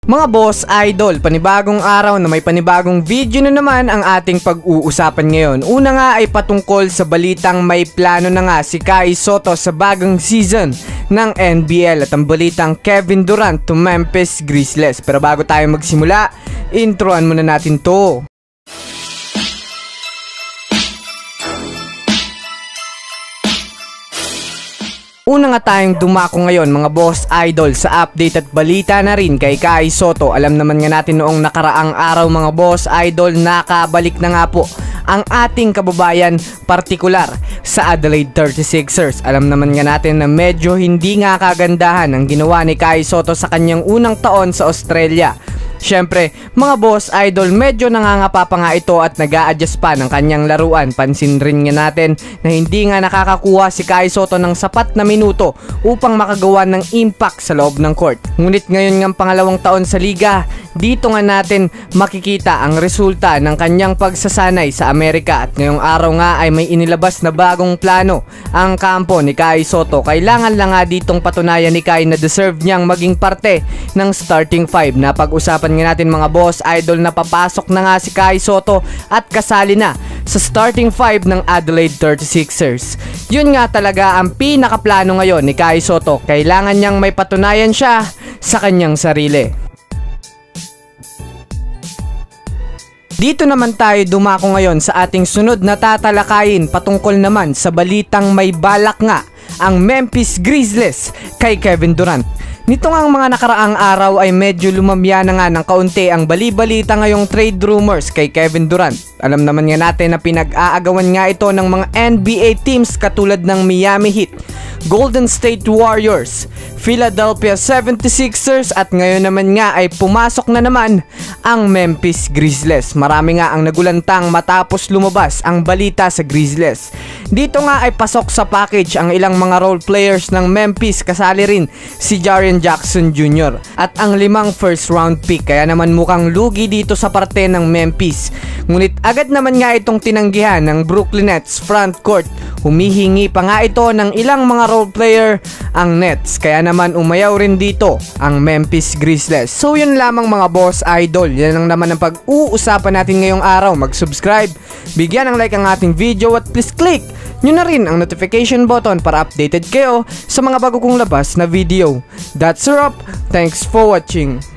Mga boss idol, panibagong araw na may panibagong video na naman ang ating pag-uusapan ngayon. Una nga ay patungkol sa balitang may plano na nga si Kai Sotto sa bagong season ng NBL at ang balitang Kevin Durant to Memphis Grizzlies. Pero bago tayo magsimula, introan muna natin to. Una nga tayong dumako ngayon mga boss idol sa update at balita na rin kay Kai Sotto. Alam naman nga natin noong nakaraang araw mga boss idol, nakabalik na nga po ang ating kababayan partikular sa Adelaide 36ers. Alam naman nga natin na medyo hindi nga kagandahan ang ginawa ni Kai Sotto sa kanyang unang taon sa Australia. Siyempre, mga boss idol, medyo nangangapa pa nga ito at nag-a-adjust pa ng kanyang laruan. Pansin rin nga natin na hindi nga nakakakuha si Kai Sotto ng sapat na minuto upang makagawa ng impact sa loob ng court. Ngunit ngayon nga pangalawang taon sa liga, dito nga natin makikita ang resulta ng kanyang pagsasanay sa Amerika. At ngayong araw nga ay may inilabas na bagong plano ang kampo ni Kai Sotto. Kailangan lang nga ditong patunayan ni Kai na deserve niyang maging parte ng starting five. Napag-usapan nga natin mga boss idol na papasok na nga si Kai Sotto at kasali na sa starting five ng Adelaide 36ers. Yun nga talaga ang pinakaplano ngayon ni Kai Sotto. Kailangan niyang may patunayan siya sa kanyang sarili. Dito naman tayo dumako ngayon sa ating sunod na tatalakayin patungkol naman sa balitang may balak nga ang Memphis Grizzlies kay Kevin Durant. Nito nga ang mga nakaraang araw ay medyo lumamya na nga ng kaunti ang bali-balita ngayong trade rumors kay Kevin Durant. Alam naman nga natin na pinag-aagawan nga ito ng mga NBA teams katulad ng Miami Heat, Golden State Warriors, Philadelphia 76ers at ngayon naman nga ay pumasok na naman ang Memphis Grizzlies. Marami nga ang nagulantang matapos lumabas ang balita sa Grizzlies. Dito nga ay pasok sa package ang ilang mga role players ng Memphis, kasali rin si Jaren Jackson Jr. at ang 5 first round pick, kaya naman mukhang lugi dito sa parte ng Memphis. Ngunit agad naman nga itong tinanggihan ng Brooklyn Nets front court. Humihingi pa nga ito ng ilang mga role player ang Nets, kaya naman umayaw rin dito ang Memphis Grizzlies. So yun lamang mga boss idol, yan lang naman ang pag-uusapan natin ngayong araw. Mag-subscribe, bigyan ng like ang ating video at please click nyo na rin ang notification button para updated kayo sa mga bago kong labas na video. That's a wrap. Thanks for watching.